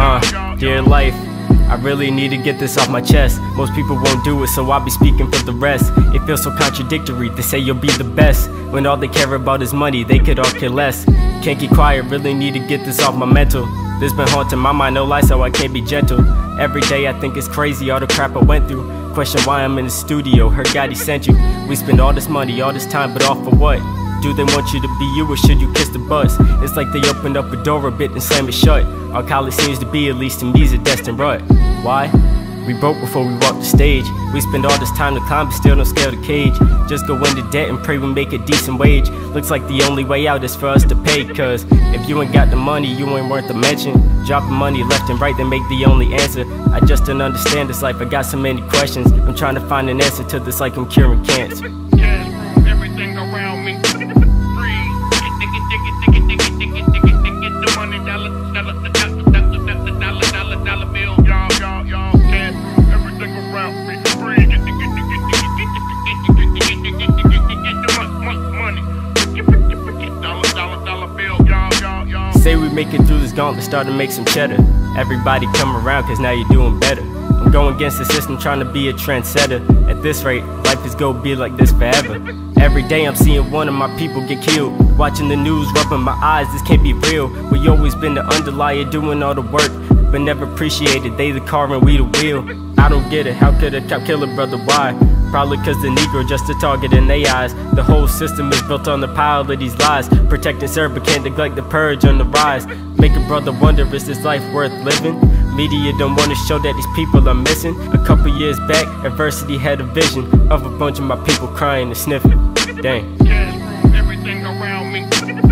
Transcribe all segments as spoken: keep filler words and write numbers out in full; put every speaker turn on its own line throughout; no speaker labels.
Uh, dear life, I really need to get this off my chest. Most people won't do it, so I'll be speaking for the rest. It feels so contradictory, they say you'll be the best, when all they care about is money, they could all care less. Can't keep quiet, really need to get this off my mental. This been haunting my mind, no lie, so I can't be gentle. Every day I think it's crazy, all the crap I went through. Question why I'm in the studio, heard God he sent you. We spend all this money, all this time, but all for what? Do they want you to be you, or should you kiss the bus? It's like they opened up a door a bit and slam it shut. All college seems to be, at least to me, is a destined rut. Why? We broke before we walked the stage. We spend all this time to climb, but still don't scale the cage. Just go into debt and pray we make a decent wage. Looks like the only way out is for us to pay, cause if you ain't got the money, you ain't worth the mention. Dropping money left and right, they make the only answer. I just don't understand this life, I got so many questions. I'm trying to find an answer to this like I'm curing cancer.
Yeah, everything around me.
Say we make it through this gauntlet, start to make some cheddar. Everybody come around, cause now you're doing better. I'm going against the system, trying to be a trendsetter. At this rate, life is gonna be like this forever. Every day I'm seeing one of my people get killed. Watching the news, rubbing my eyes, this can't be real. We always been the underlier, doing all the work, but never appreciated, they the car and we the wheel. I don't get it, how could a cop kill a brother, why? Probably cause the Negro just a target in their eyes. The whole system is built on the power of these lies. Protect and serve but can't neglect the purge on the rise. Make a brother wonder, is this life worth living? Media don't wanna show that these people are missing. A couple years back, adversity had a vision of a bunch of my people crying and sniffing. Dang.
Yeah, everything around me.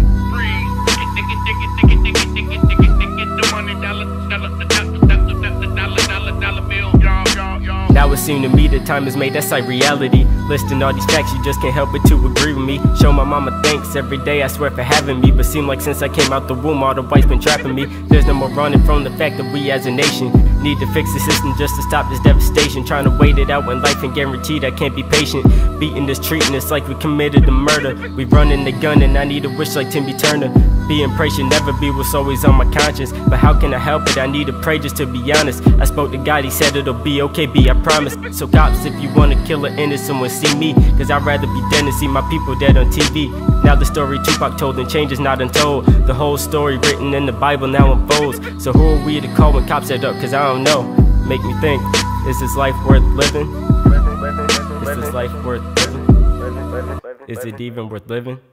Now it seems to me that time is made, that's like reality. Listing all these facts, you just can't help but to agree with me. Show my mama thanks every day, I swear, for having me. But seem like since I came out the womb, all the whites been trapping me. There's no more running from the fact that we as a nation need to fix the system just to stop this devastation. Trying to wait it out when life ain't guaranteed, I can't be patient. Beating this, treating us like we committed a murder. We running the gun and I need a wish like Timmy Turner. Being praised should never be what's always on my conscience, but how can I help it? I need to pray just to be honest. I spoke to God, he said it'll be okay, B, I promise. So cops, if you wanna kill an innocent one, see me, cause I'd rather be dead than see my people dead on T V. Now the story Tupac told and change is not untold. The whole story written in the Bible now unfolds. So who are we to call when cops head up? Cause I don't know. Make me think, is this life worth living? Is this life worth living? Is it even worth living?